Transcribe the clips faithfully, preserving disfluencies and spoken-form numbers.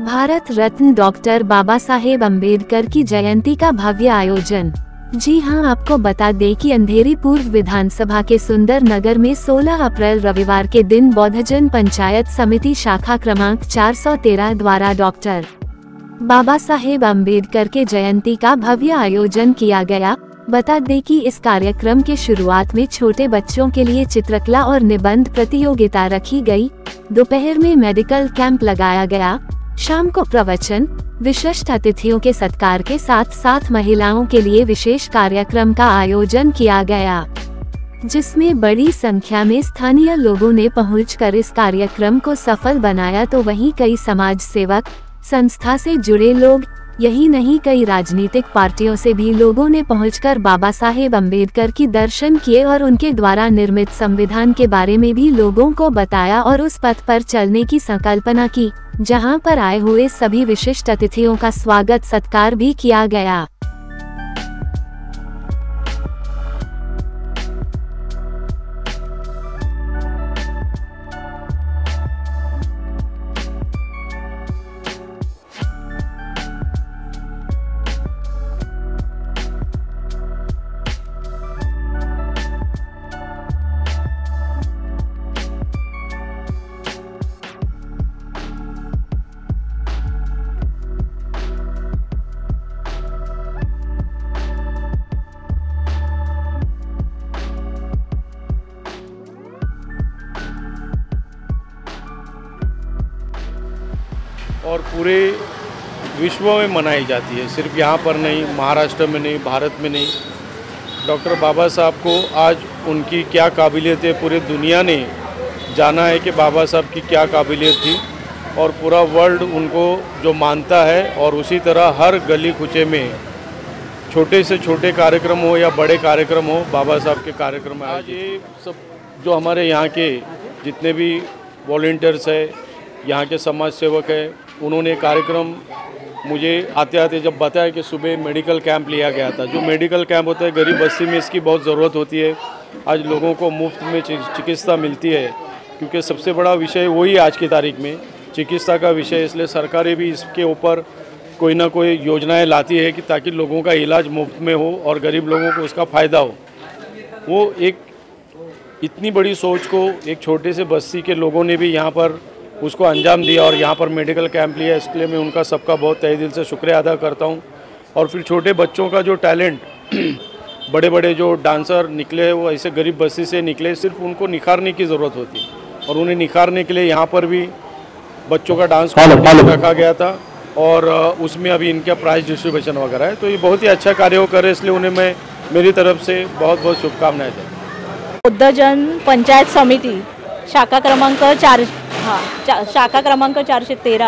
Bharat Ratna doctor Baba Saheb Ambedkar की जयंती का भव्य आयोजन। जी हां, आपको बता दें कि अंधेरी पूर्व विधानसभा के सुंदर नगर में सोलह अप्रैल रविवार के दिन बौद्धजन पंचायत समिति शाखा क्रमांक चार सौ तेरह द्वारा डॉक्टर बाबा साहेब अम्बेडकर के जयंती का भव्य आयोजन किया गया। बता दें कि इस कार्यक्रम के शुरुआत में छोटे बच्चों के लिए चित्रकला और निबंध प्रतियोगिता रखी गई। दोपहर में मेडिकल कैंप लगाया गया। शाम को प्रवचन, विशिष्ट अतिथियों के सत्कार के साथ साथ महिलाओं के लिए विशेष कार्यक्रम का आयोजन किया गया, जिसमें बड़ी संख्या में स्थानीय लोगों ने पहुंचकर इस कार्यक्रम को सफल बनाया। तो वहीं कई समाज सेवक, संस्था से जुड़े लोग, यही नहीं कई राजनीतिक पार्टियों से भी लोगों ने पहुंचकर बाबा साहेब अम्बेडकर की दर्शन किए और उनके द्वारा निर्मित संविधान के बारे में भी लोगों को बताया और उस पथ पर चलने की संकल्पना की, जहां पर आए हुए सभी विशिष्ट अतिथियों का स्वागत सत्कार भी किया गया। और पूरे विश्व में मनाई जाती है, सिर्फ यहाँ पर नहीं, महाराष्ट्र में नहीं, भारत में नहीं। डॉक्टर बाबा साहब को आज उनकी क्या काबिलियत है, पूरे दुनिया ने जाना है कि बाबा साहब की क्या काबिलियत थी और पूरा वर्ल्ड उनको जो मानता है। और उसी तरह हर गली कुचे में छोटे से छोटे कार्यक्रम हो या बड़े कार्यक्रम हो, बाबा साहब के कार्यक्रम आज ये सब जो हमारे यहाँ के जितने भी वॉलंटियर्स है, यहाँ के समाज सेवक है, उन्होंने कार्यक्रम मुझे आते आते जब बताया कि सुबह मेडिकल कैंप लिया गया था। जो मेडिकल कैंप होता है गरीब बस्ती में, इसकी बहुत ज़रूरत होती है। आज लोगों को मुफ्त में चिकित्सा मिलती है, क्योंकि सबसे बड़ा विषय वही आज की तारीख में चिकित्सा का विषय। इसलिए सरकारें भी इसके ऊपर कोई ना कोई योजनाएं लाती है कि ताकि लोगों का इलाज मुफ्त में हो और गरीब लोगों को उसका फ़ायदा हो। वो एक इतनी बड़ी सोच को एक छोटे से बस्ती के लोगों ने भी यहाँ पर उसको अंजाम दिया और यहाँ पर मेडिकल कैंप लिया। इसके लिए मैं उनका सबका बहुत तहे दिल से शुक्रिया अदा करता हूँ। और फिर छोटे बच्चों का जो टैलेंट, बड़े बड़े जो डांसर निकले हैं वो ऐसे गरीब बस्ती से निकले, सिर्फ उनको निखारने की ज़रूरत होती है और उन्हें निखारने के लिए यहाँ पर भी बच्चों का डांस रखा गया था और उसमें अभी इनका प्राइज डिस्ट्रीब्यूशन वगैरह है। तो ये बहुत ही अच्छा कार्य हो कर रहे, इसलिए उन्हें मैं मेरी तरफ से बहुत बहुत शुभकामनाएं देता हूँ। बौद्धजन पंचायत समिति शाखा क्रमांक चार हां चा, शाखा क्रमांक चारशे तेरा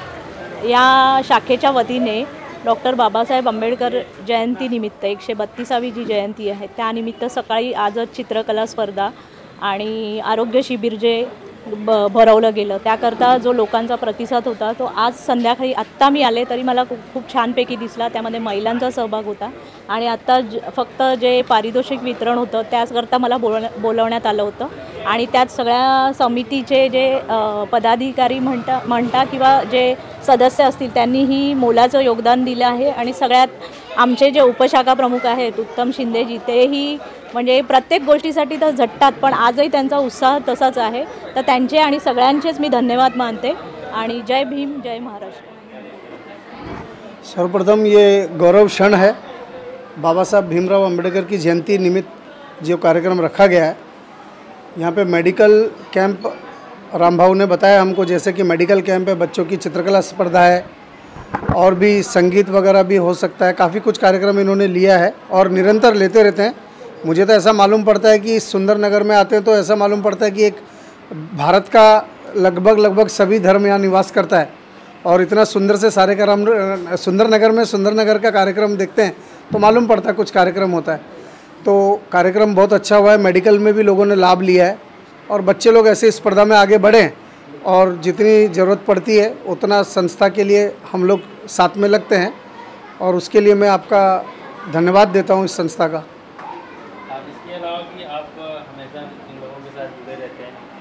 या शाखेच्या वतीने डॉक्टर बाबासाहेब आंबेडकर जयंतीनिमित्त एकशे बत्तीसावी जी जयंती आहे त्यानिमित्त सकाळी आजच चित्रकला स्पर्धा आणि आरोग्य शिबिर जे ब भरवलं गेलं, त्याकरता जो लोकांचा प्रतिसाद होता तो आज संध्याकाळी आत्ता मी आले तरी मला खूप खूप छानपैकी दिसला। त्यामध्ये महिलांचा सहभाग होता आणि आत्ता फक्त जे पारितोषिक वितरण होतं त्याचकरता मला बोल बोलवण्यात आलं होतं आणि त्यात सगळ्या समितीचे जे पदाधिकारी म्हणता म्हणता किंवा जे सदस्य असतील त्यांनीही मोलाचं योगदान दिलं आहे आणि सगळ्यात आमचे जे उपशाखा प्रमुख आहेत उत्तम शिंदेजी, तेही म्हणजे प्रत्येक गोष्टीसाठी तर झटतात, पण आजही त्यांचा उत्साह तसाच आहे। तर त्यांचे आणि सगळ्यांचेच मी धन्यवाद मानते आणि जय भीम, जय महाराष्ट्र। सर्वप्रथम ये गौरव क्षण है, बाबा साहब भीमराव अंबेडकर की जयंती निमित्त जो कार्यक्रम रखा गया है। यहाँ पे मेडिकल कैंप राम भाऊ ने बताया हमको, जैसे कि मेडिकल कैंप है, बच्चों की चित्रकला स्पर्धा है और भी संगीत वगैरह भी हो सकता है। काफ़ी कुछ कार्यक्रम इन्होंने लिया है और निरंतर लेते रहते हैं। मुझे तो ऐसा मालूम पड़ता है कि इस सुंदर नगर में आते हैं तो ऐसा मालूम पड़ता है कि एक भारत का लगभग लगभग सभी धर्म यहाँ निवास करता है और इतना सुंदर से सारे कार्यक्रम सुंदर नगर में सुंदर नगर का कार्यक्रम देखते हैं तो मालूम पड़ता है कुछ कार्यक्रम होता है। तो कार्यक्रम बहुत अच्छा हुआ है, मेडिकल में भी लोगों ने लाभ लिया है और बच्चे लोग ऐसे स्पर्धा में आगे बढ़ें और जितनी ज़रूरत पड़ती है उतना संस्था के लिए हम लोग साथ में लगते हैं और उसके लिए मैं आपका धन्यवाद देता हूँ इस संस्था का। इसके अलावा कि आप हमेशा इन लोगों के साथ जुड़े रहते हैं,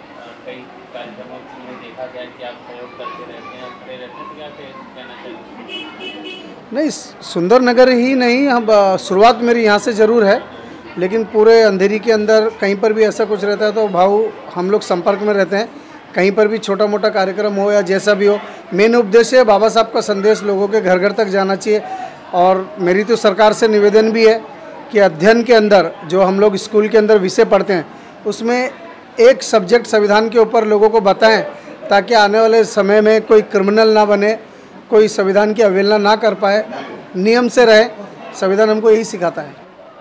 कई कार्यक्रमों में देखा गया कि आप सहयोग करते रहते हैं, खड़े रहते हैं, तो क्या कहना चाहिए? नहीं, सुंदर नगर ही नहीं, हम शुरुआत मेरी यहाँ से ज़रूर है, लेकिन पूरे अंधेरी के अंदर कहीं पर भी ऐसा कुछ रहता है तो भाऊ हम लोग संपर्क में रहते हैं। कहीं पर भी छोटा मोटा कार्यक्रम हो या जैसा भी हो, मेन उद्देश्य है बाबा साहब का संदेश लोगों के घर घर तक जाना चाहिए। और मेरी तो सरकार से निवेदन भी है कि अध्ययन के अंदर जो हम लोग स्कूल के अंदर विषय पढ़ते हैं उसमें एक सब्जेक्ट संविधान के ऊपर लोगों को बताएं, ताकि आने वाले समय में कोई क्रिमिनल ना बने, कोई संविधान की अवहेलना ना कर पाए, नियम से रहे। संविधान हमको यही सिखाता है।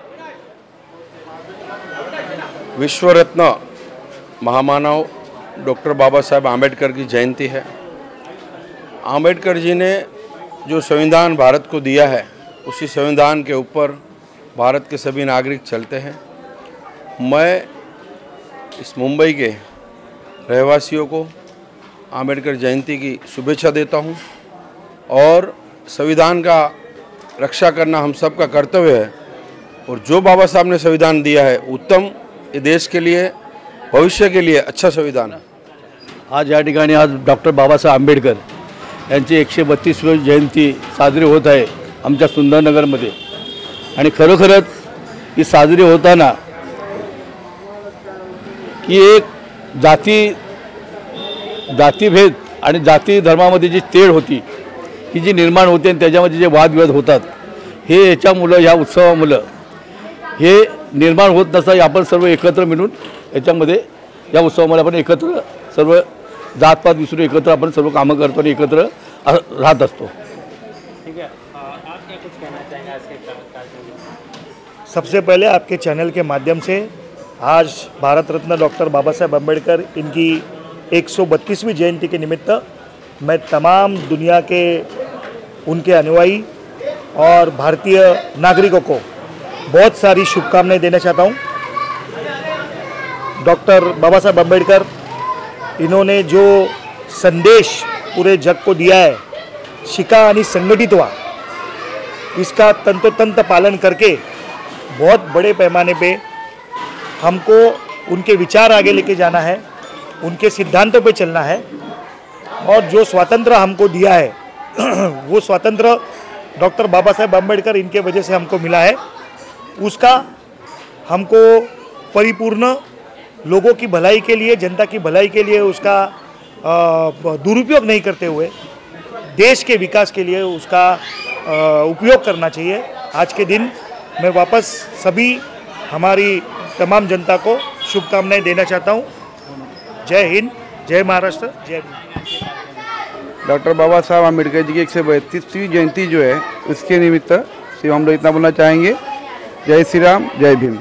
विश्व रत्न महामानव डॉक्टर बाबा साहेब आम्बेडकर की जयंती है। आम्बेडकर जी ने जो संविधान भारत को दिया है, उसी संविधान के ऊपर भारत के सभी नागरिक चलते हैं। मैं इस मुंबई के रहवासियों को आम्बेडकर जयंती की शुभेच्छा देता हूं और संविधान का रक्षा करना हम सब का कर्तव्य है। और जो बाबा साहब ने संविधान दिया है उत्तम, ये देश के लिए, भविष्य के लिए अच्छा संविधान है। आज या ठिकाणी आज डॉक्टर बाबासाहेब आंबेडकर यांची एकशे बत्तीसवी जयंती साजरी होत आहे आमच्या सुंदरनगरमध्ये। आणि खरोखरच ही साजरी होताना की एक जाती जातीभेद आणि जाती धर्मामध्ये जी तेढ होती ही जी निर्माण होते आणि त्याच्यामध्ये जे वादविवाद होतात, हे याच्यामुळं ह्या उत्सवामुळं हे निर्माण होत नसता आपण सर्व एकत्र मिळून याच्यामध्ये या उत्सवामध्ये आपण एकत्र सर्व जातपात विसरून एकत्र आपण सर्व कामं करतो आणि एकत्र राहत असतो। ठीक है, आप क्या कुछ कहना चाहेंगे आज के कार्यक्रम में? सबसे पहले आपके चैनल के माध्यम से आज भारत रत्न डॉक्टर बाबा साहेब अम्बेडकर इनकी एक सौ बत्तीसवीं जयंती के निमित्त मैं तमाम दुनिया के उनके अनुयायी और भारतीय नागरिकों को बहुत सारी शुभकामनाएं देना चाहता हूं। डॉक्टर बाबा साहेब अम्बेडकर इन्होंने जो संदेश पूरे जग को दिया है, शिका आणि संगठित हुआ, इसका तंतोतंत पालन करके बहुत बड़े पैमाने पे हमको उनके विचार आगे लेके जाना है, उनके सिद्धांतों पे चलना है। और जो स्वातंत्र हमको दिया है वो स्वातंत्र डॉक्टर बाबा साहेब अम्बेडकर इनके वजह से हमको मिला है। उसका हमको परिपूर्ण लोगों की भलाई के लिए, जनता की भलाई के लिए उसका दुरुपयोग नहीं करते हुए देश के विकास के लिए उसका उपयोग करना चाहिए। आज के दिन मैं वापस सभी हमारी तमाम जनता को शुभकामनाएं देना चाहता हूं। जय हिंद, जय महाराष्ट्र, जय भीम। डॉक्टर बाबा साहब आम्बेडकर जी की एक सौ बत्तीसवीं जयंती जो है, उसके निमित्त सिर्फ हम लोग इतना बोलना चाहेंगे, जय श्री राम, जय भीम।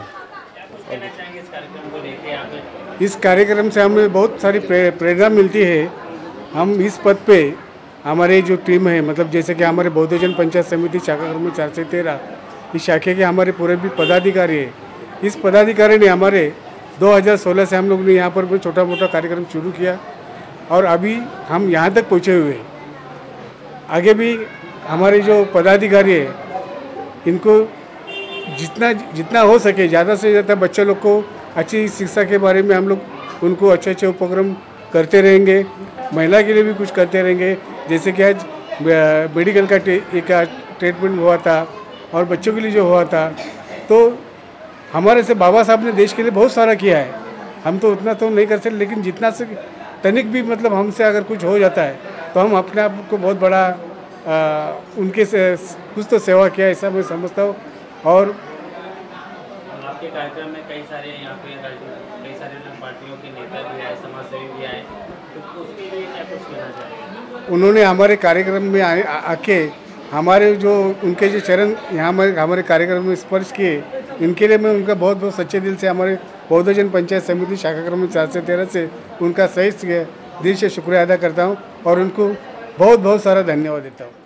इस कार्यक्रम से हमें बहुत सारी प्रेरणा मिलती है। हम इस पद पे हमारे जो टीम है, मतलब जैसे कि हमारे बौद्धजन पंचायत समिति शाखा क्रम चार से तेरह, इस शाखे के हमारे पूरे भी पदाधिकारी है। इस पदाधिकारी ने हमारे दो हज़ार सोलह से हम लोग ने यहाँ पर भी छोटा मोटा कार्यक्रम शुरू किया और अभी हम यहाँ तक पहुँचे हुए हैं। आगे भी हमारे जो पदाधिकारी है, इनको जितना जितना हो सके ज़्यादा से ज़्यादा बच्चे लोग को अच्छी शिक्षा के बारे में हम लोग उनको अच्छे अच्छे उपक्रम करते रहेंगे। महिला के लिए भी कुछ करते रहेंगे, जैसे कि आज मेडिकल का एक ट्रीटमेंट हुआ था और बच्चों के लिए जो हुआ था, तो हमारे से बाबा साहब ने देश के लिए बहुत सारा किया है। हम तो उतना तो नहीं कर सकते, लेकिन जितना से तनिक भी मतलब हमसे अगर कुछ हो जाता है तो हम अपने आप को बहुत बड़ा आ, उनके से कुछ तो सेवा किया, ऐसा मैं समझता हूँ। और आपके कार्यक्रम में कई सारे यहाँ पे कई सारे पार्टियों के नेता भी आए, समाजसेवी भी आए, तो उसके लिए क्या कुछ कहना चाहिए? उन्होंने हमारे कार्यक्रम में आए आके हमारे जो उनके जो चरण यहाँ हमारे हमारे कार्यक्रम में स्पर्श किए, इनके लिए मैं उनका बहुत बहुत सच्चे दिल से हमारे बौद्धजन पंचायत समिति शाखा क्रम चार से तेरह से उनका सही दिल से शुक्रिया अदा करता हूँ और उनको बहुत बहुत सारा धन्यवाद देता हूँ।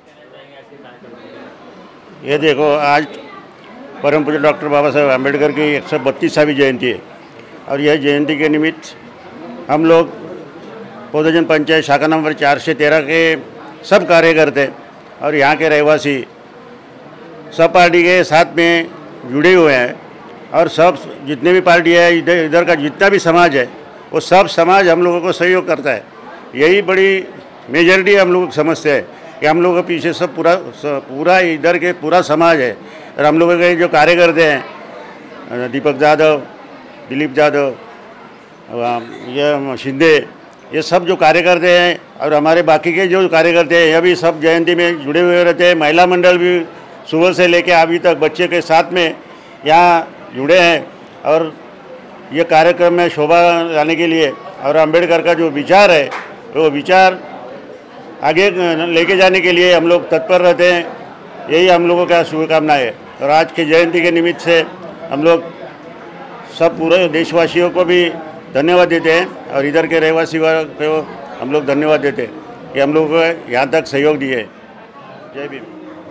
ये देखो, आज परम पूज्य डॉक्टर बाबा साहेब आम्बेडकर की एक सौ बत्तीसवीं जयंती है और यह जयंती के निमित्त हम लोग बौद्धजन पंचायत शाखा नंबर चार से तेरह के सब कार्यकर्ता और यहाँ के रहवासी सब पार्टी के साथ में जुड़े हुए हैं और सब जितने भी पार्टी है, इधर इधर का जितना भी समाज है, वो सब समाज हम लोगों को सहयोग करता है। यही बड़ी मेजॉरिटी हम लोग समझते हैं कि हम लोगों के पीछे सब पूरा पूरा इधर के पूरा समाज है। और हम लोगों के जो कार्यकर्ते हैं, दीपक यादव, दिलीप यादव, ये शिंदे, ये सब जो कार्यकर्ते हैं और हमारे बाकी के जो कार्यकर्ते हैं, ये भी सब जयंती में जुड़े हुए रहते हैं। महिला मंडल भी सुबह से लेकर अभी तक बच्चे के साथ में यहाँ जुड़े हैं। और ये कार्यक्रम में शोभा लाने के लिए और अंबेडकर का जो विचार है, वो विचार आगे लेके जाने के लिए हम लोग तत्पर रहते हैं। यही हम लोगों का शुभकामना है। और आज की जयंती के निमित्त से हम लोग सब पूरे देशवासियों को भी धन्यवाद देते हैं और इधर के रहवासियों को हम लोग धन्यवाद देते हैं कि हम लोगों को यहाँ तक सहयोग दिए। जय भीम।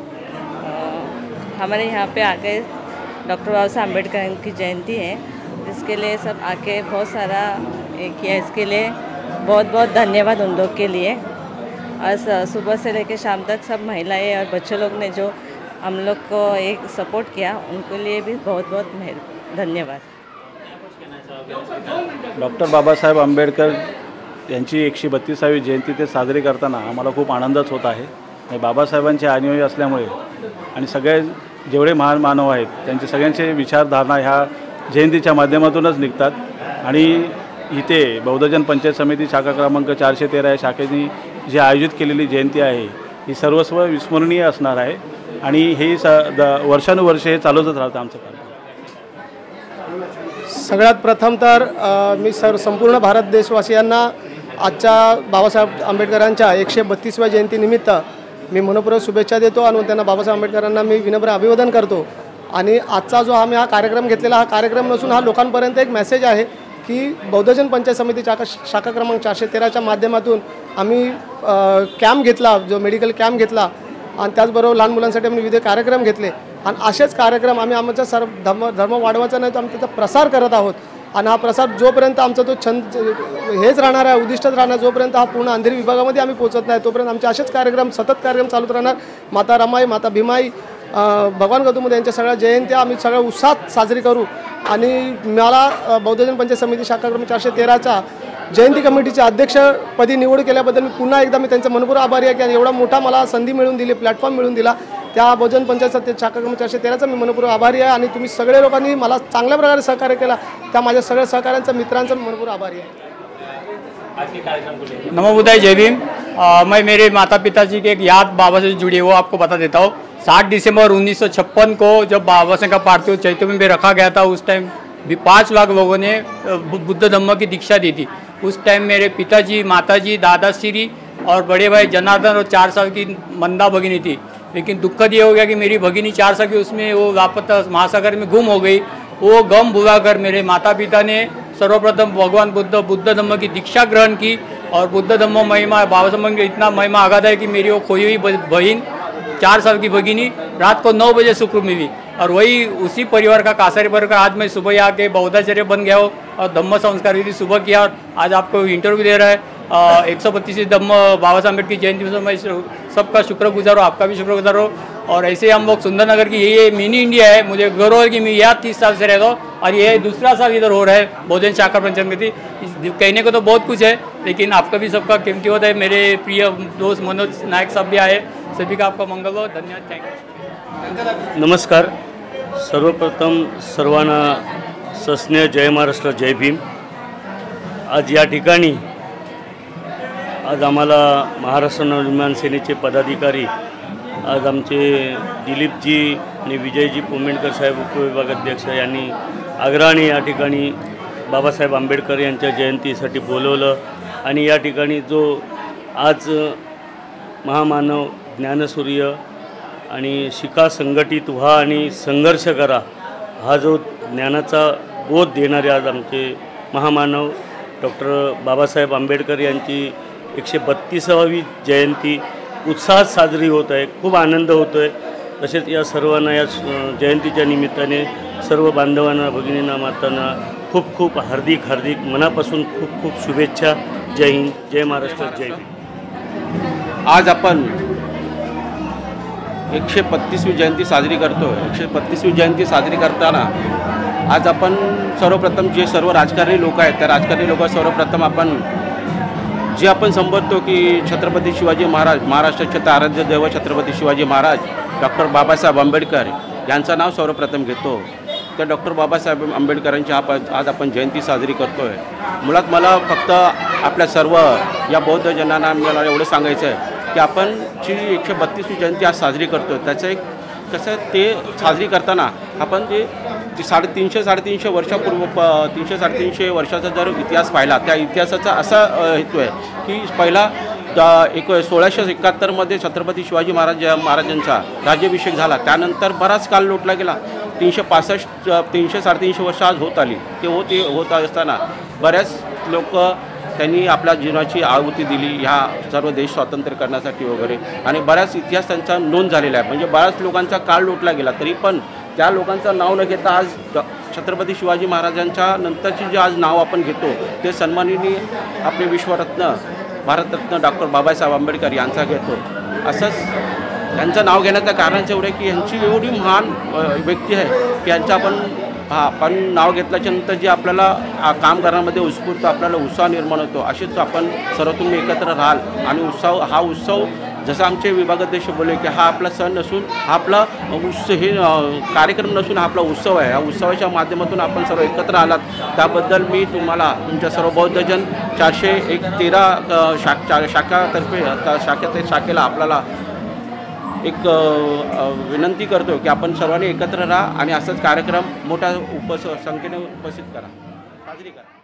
हमारे यहाँ पे आके डॉक्टर बाबा साहब अम्बेडकर की जयंती है, इसके लिए सब आके बहुत सारा किया। इसके लिए बहुत बहुत धन्यवाद उन लोग के लिए। और सुबह से लेकर शाम तक सब महिलाएं और बच्चे लोग ने जो हम लोग को एक सपोर्ट किया, उनके लिए भी बहुत बहुत धन्यवाद। डॉक्टर बाबासाहेब आंबेडकर यांची एकशे बत्तीसावी जयंती ते साजरी करताना आम्हाला खूप आनंदच होत आहे। आणि बाबासाहेबांचे अनुयायी असल्यामुळे आणि सगळे जेवढे महान मानव आहेत त्यांचे सगळ्यांचे विचारधारणा ह्या जयंतीच्या माध्यमातूनच निघतात। आणि इथे बौद्धजन पंचायत समिती शाखा क्रमांक चारशे तेरा या शाखेने जी आयोजित केलेली जयंती आहे ही सर्वस्व विस्मरणीय असणार आहे। आणि हे स वर्षानुवर्ष हे चालूच राहतं आमचं काम। सगळ्यात प्रथम तर मी सर संपूर्ण भारत देशवासियांना आजच्या बाबासाहेब आंबेडकरांच्या एकशे बत्तीसव्या जयंतीनिमित्त मी मनपूर्वक शुभेच्छा देतो आणि त्यांना बाबासाहेब आंबेडकरांना मी विनम्र अभिवादन करतो। आणि आजचा जो आम्ही हा कार्यक्रम घेतलेला हा कार्यक्रम नसून हा लोकांपर्यंत एक मेसेज आहे की बौद्धजन पंचायत समिती शाखा शाखा क्रमांक चारशे तेराच्या माध्यमातून आम्ही कॅम्प घेतला, जो मेडिकल कॅम्प घेतला आणि त्याचबरोबर लहान मुलांसाठी आम्ही विविध कार्यक्रम घेतले। आणि असेच कार्यक्रम आम्ही आमचा सर्व धर्म धर्म वाढवायचा नाही तर आम्ही त्याचा प्रसार करत आहोत। आणि हा प्रसार जोपर्यंत आमचा तो छंद हेच राहणार आहे, उद्दिष्टच राहणार, जोपर्यंत हा पूर्ण अंधेरी विभागामध्ये आम्ही पोहोचत नाही तोपर्यंत आमचे असेच कार्यक्रम सतत कार्यक्रम चालूच राहणार। माता रमाई, माता भीमाई, भगवान गौतम बुद्ध यांच्या सगळ्या जयंत्या आम्ही सगळ्या उत्साहात साजरी करू। आणि मला बौद्धजन पंचायत समिती शाखा क्रमांक चारशे तेराच्या जयंती कमिटीच्या अध्यक्षपदी निवड केल्याबद्दल मी पुन्हा एकदा मी त्यांचा मनपूर्वक आभारी आहे की एवढा मोठा मला संधी मिळून दिली, प्लॅटफॉर्म मिळून दिला। त्या बौद्धजन पंचायत समिती शाखा क्रमांक चारशे तेराचा मी मनपूर्वक आभारी आहे। आणि तुम्ही सगळे लोकांनी मला चांगल्या प्रकारे सहकार्य केला, त्या माझ्या सगळ्या सहकाऱ्यांचा मित्रांचा मनपूर्वक आभारी आहे। नमो बुद्धाय, जय भीम। आ, मैं मेरे माता पिताजी के एक याद बाबा से जुड़ी वो आपको बता देता हूँ। सात दिसंबर उन्नीस सौ छप्पन को जब बाबा साहब का पार्थिव चैत्य में रखा गया था, उस टाइम भी पाँच लाख लोगों ने बुद्ध धम्म की दीक्षा दी थी। उस टाइम मेरे पिताजी, माताजी, दादाश्री और बड़े भाई जनार्दन और चार साल की मंदा भगिनी थी। लेकिन दुखद ये हो गया कि मेरी भगिनी चार साल की उसमें वो लापता महासागर में गुम हो गई। वो गम भुलाकर मेरे माता पिता ने सर्वप्रथम भगवान बुद्ध बुद्ध धम्म की दीक्षा ग्रहण की। और बुद्ध धम्म महिमा बाबा साहब का इतना महिमा आगाध है कि मेरी वो खोई हुई बहन चार साल की भगिनी रात को नौ बजे सुखरूप मिली। और वही उसी परिवार का कासारी परिवार का आज मैं सुबह आके बौद्धाचार्य बन गया हो और धम्म संस्कार विधि सुबह किया और आज आपको इंटरव्यू दे रहा है। एक सौ बत्तीस धम्म बाबा साहब अम्बेडकर की जयंती में मैं सबका शुक्रगुजार हूँ, आपका भी शुक्रगुजार हो। और ऐसे हम लोग सुंदरनगर की ये मिनी इंडिया है, मुझे गौरव है कि मैं यहाँ तीस साल से रहता हूँ और ये दूसरा साल इधर हो रहा है बहुजन शाखा पंचायत समिति। कहने को तो बहुत कुछ है लेकिन आपका भी सबका कीमती होता है। मेरे प्रिय दोस्त मनोज नायक साहब भी आए, सभी का आपका मंगल हो। धन्यवाद, थैंक यू। नमस्कार, सर्वप्रथम सर्वांना सस्नेह जय महाराष्ट्र, जय भीम। आज या ठिकाणी आज आम्हाला महाराष्ट्र नवनिर्माण सेनेचे पदाधिकारी, आज आमचे दिलीपजी आणि विजयजी पोमेणकर साहेब उपविभागाध्यक्ष यांनी आग्रहाने या ठिकाणी बाबासाहेब आंबेडकर यांच्या जयंतीसाठी बोलवलं। आणि या ठिकाणी जो आज महामानव ज्ञानसूर्य आणि शिका संघटित व्हा आणि संघर्ष करा हा जो ज्ञानाचा बोध देणारे आज आमचे महामानव डॉक्टर बाबासाहेब आंबेडकर यांची एकशे बत्तीसावी जयंती उत्साहात साजरी होत आहे। खूप आनंद होतो आहे। तसेच या सर्वांना या जयंतीच्या निमित्ताने सर्व बांधवांना, भगिनींना, मातांना खूप खूप हार्दिक हार्दिक मनापासून खूप खूप शुभेच्छा। जय हिंद, जय महाराष्ट्र, जय भीम। आज आपण एकशे बत्तीसवी जयंती साजरी करतो। एकशे बत्तीसवी जयंती साजरी करताना आज आपण सर्वप्रथम जे सर्व राजकारणी लोक आहेत त्या राजकारणी लोक सर्वप्रथम आपण जे आपण संबोधतो की छत्रपती शिवाजी महाराज, महाराष्ट्राचे आराध्य देव छत्रपती शिवाजी महाराज डॉक्टर बाबासाहेब आंबेडकर यांचं नाव सर्वप्रथम घेतो. तर डॉक्टर बाबासाहेब आंबेडकरांची आप आज आपण जयंती साजरी करतो आहे. मुळात मला फक्त आपल्या सर्व या बौद्ध जनांना मला एवढं सांगायचं आहे की आपण जी एकशे बत्तीसवी जयंती आज साजरी करतो आहे त्याचं एक कसं ते साजरी करताना आपण जे साडेतीनशे साडेतीनशे वर्षापूर्व प तीनशे साडेतीनशे वर्षाचा जर इतिहास पाहिला त्या इतिहासाचा असा हेतू आहे की पहिला एक सोळाशे एकाहत्तरमध्ये छत्रपती शिवाजी महाराज महाराजांचा राज्याभिषेक झाला. त्यानंतर बराच काल लोटला गेला. तीनशे पासष्ट तीनशे साडेतीनशे वर्ष आज होत आली. ते होते होत असताना बऱ्याच लोक त्यांनी आपल्या जीवनाची आहुती दिली ह्या सर्व देश स्वातंत्र्य करण्यासाठी वगैरे आणि बऱ्याच इतिहास त्यांचा नोंद झालेला आहे. म्हणजे बऱ्याच लोकांचा काळ लोटला गेला तरी पण त्या लोकांचं नाव न घेता आज छत्रपती शिवाजी महाराजांच्या नंतरची जे आज नाव आपण घेतो ते सन्माननीय आपले विश्वरत्न भारतरत्न डॉक्टर बाबासाहेब आंबेडकर यांचा घेतो. असंच त्यांचं नाव घेण्याचं कारणच एवढं आहे की यांची एवढी महान व्यक्ती आहे की यांचं आपण हा आपण नाव घेतल्याच्या नंतर जे आपल्याला काम करण्यामध्ये उत्स्फूर्त आपल्याला उत्साह निर्माण होतो. असेच आपण सर्व तुम्ही एकत्र राहाल आणि उत्सव हा उत्सव जसं आमचे विभागाध्यक्ष बोलले की हा आपला सण नसून हा आपला उत्सव हे कार्यक्रम नसून हा आपला उत्सव आहे. या उत्सवाच्या माध्यमातून आपण सर्व एकत्र आलात त्याबद्दल मी तुम्हाला तुमच्या सर्व बौद्धजन चारशे एक तेरा शा शाखातर्फे शाखे शाखेला आपल्याला एक विनंती करतो की आपण सर्वांनी एकत्र राहा आणि असाच कार्यक्रम मोठ्या उपस संख्येने उपस्थित करा साजरी करा.